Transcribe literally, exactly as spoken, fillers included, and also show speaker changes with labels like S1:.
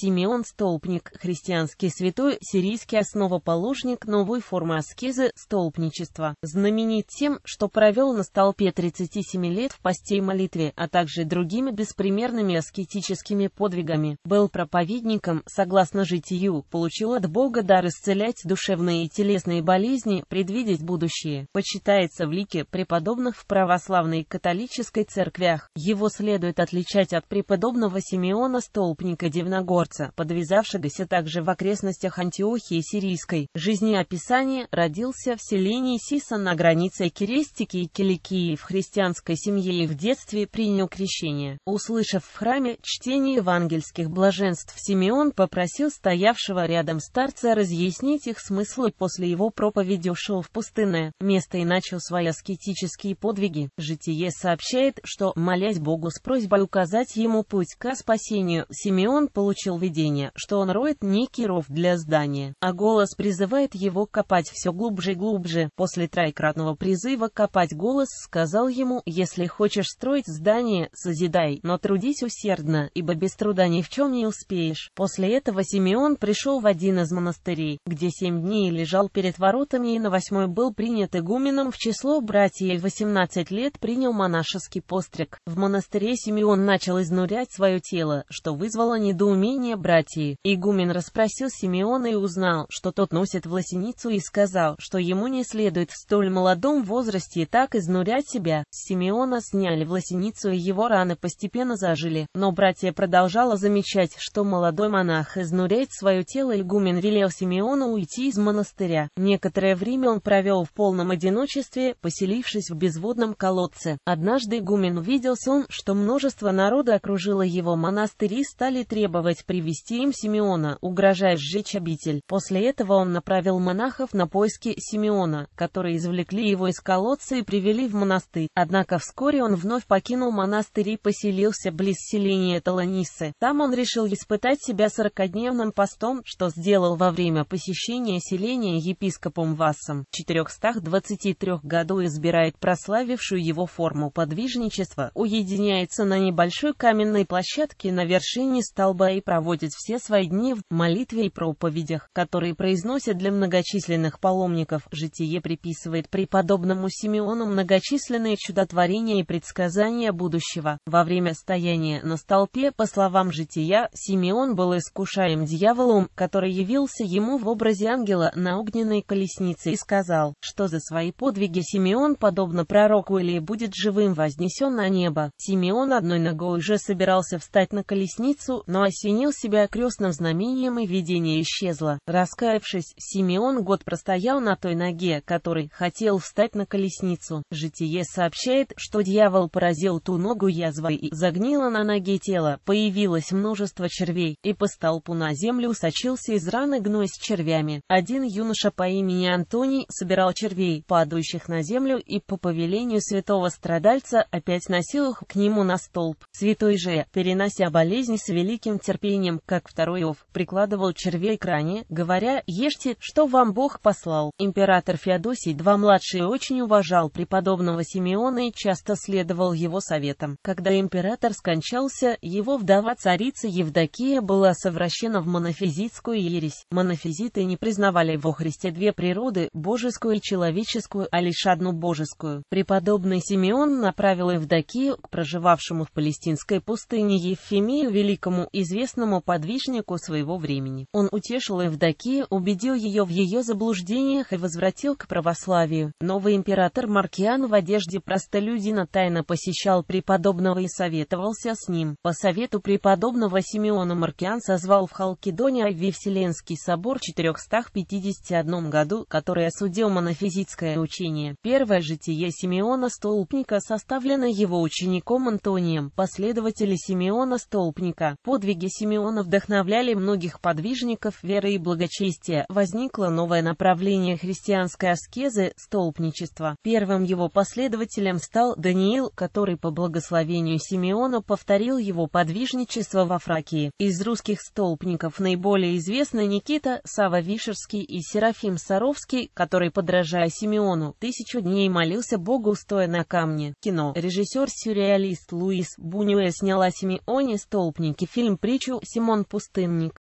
S1: Симеон Столпник, христианский святой, сирийский основоположник новой формы аскезы – столпничества. Знаменит тем, что провел на столпе тридцать семь лет в посте и молитве, а также другими беспримерными аскетическими подвигами. Был проповедником, согласно житию, получил от Бога дар исцелять душевные и телесные болезни, предвидеть будущее. Почитается в лике преподобных в православной и католической церквях. Его следует отличать от преподобного Симеона Столпника Дивногорца, подвязавшегося также в окрестностях Антиохии Сирийской. Жизнеописание: родился в селении Сиса на границе Кирестики и Киликии в христианской семье и в детстве принял крещение. Услышав в храме чтение евангельских блаженств, Симеон попросил стоявшего рядом старца разъяснить их смысл, и после его проповеди ушел в пустынное место и начал свои аскетические подвиги. Житие сообщает, что, молясь Богу с просьбой указать ему путь ко спасению, Симеон получил видение, что он роет некий ров для здания, а голос призывает его копать все глубже и глубже. После троекратного призыва копать голос сказал ему: «Если хочешь строить здание, созидай, но трудись усердно, ибо без труда ни в чем не успеешь». После этого Симеон пришел в один из монастырей, где семь дней лежал перед воротами, и на восьмой был принят игуменом в число братьев, и в восемнадцать лет принял монашеский постриг. В монастыре Симеон начал изнурять свое тело, что вызвало недоумение братьев. Игумен расспросил Симеона и узнал, что тот носит власеницу, и сказал, что ему не следует в столь молодом возрасте так изнурять себя. С Симеона сняли власеницу, и его раны постепенно зажили. Но братья продолжало замечать, что молодой монах изнуряет свое тело. Игумен велел Симеону уйти из монастыря. Некоторое время он провел в полном одиночестве, поселившись в безводном колодце. Однажды игумен увидел сон, что множество народа окружило его монастырь и стали требовать привести им Симеона, угрожая сжечь обитель. После этого он направил монахов на поиски Симеона, которые извлекли его из колодца и привели в монастырь. Однако вскоре он вновь покинул монастырь и поселился близ селения Таланисы. Там он решил испытать себя сорокадневным постом, что сделал во время посещения селения епископом Вассом. В четырехстах двадцати трёх году избирает прославившую его форму подвижничества, уединяется на небольшой каменной площадке на вершине столба и проводит все свои дни в молитве и проповедях, которые произносят для многочисленных паломников. Житие приписывает преподобному Симеону многочисленные чудотворения и предсказания будущего. Во время стояния на столпе, по словам жития, Симеон был искушаем дьяволом, который явился ему в образе ангела на огненной колеснице и сказал, что за свои подвиги Симеон, подобно пророку Илии, будет живым вознесен на небо. Симеон одной ногой уже собирался встать на колесницу, но осенил себя крестным знамением, и видение исчезло. Раскаявшись, Симеон год простоял на той ноге, которой хотел встать на колесницу. Житие сообщает, что дьявол поразил ту ногу язвой, и загнило на ноге тело, появилось множество червей, и по столпу на землю сочился из раны гной с червями. Один юноша по имени Антоний собирал червей, падающих на землю, и по повелению святого страдальца опять носил их к нему на столб. Святой же, перенося болезнь с великим терпением, как второй Иов, прикладывал червей к ране, говоря: «Ешьте, что вам Бог послал». Император Феодосий два младший очень уважал преподобного Симеона и часто следовал его советам. Когда император скончался, его вдова царица Евдокия была совращена в монофизитскую ересь. Монофизиты не признавали во Христе две природы, божескую и человеческую, а лишь одну божескую. Преподобный Симеон направил Евдокию к проживавшему в палестинской пустыне Евфимию Великому, известному подвижнику своего времени. Он утешил Евдокию, убедил ее в ее заблуждениях и возвратил к православию. Новый император Маркиан в одежде простолюдина тайно посещал преподобного и советовался с ним. По совету преподобного Симеона Маркиан созвал в Халкидоне Вселенский собор в четырехстах пятидесяти первом году, который осудил монофизитское учение. Первое житие Симеона Столпника составлено его учеником Антонием. Последователи Симеона Столпника. Подвиги Симеона вдохновляли многих подвижников веры и благочестия. Возникло новое направление христианской аскезы – столпничество. Первым его последователем стал Даниил, который по благословению Симеона повторил его подвижничество во Фракии. Из русских столпников наиболее известны Никита Сава-Вишерский и Серафим Саровский, который, подражая Симеону, тысячу дней молился Богу, стоя на камне. Кино. Режиссер-сюрреалист Луис Бунюэль снял о Симеоне Столпнике фильм «Притчу Симон Пустынник.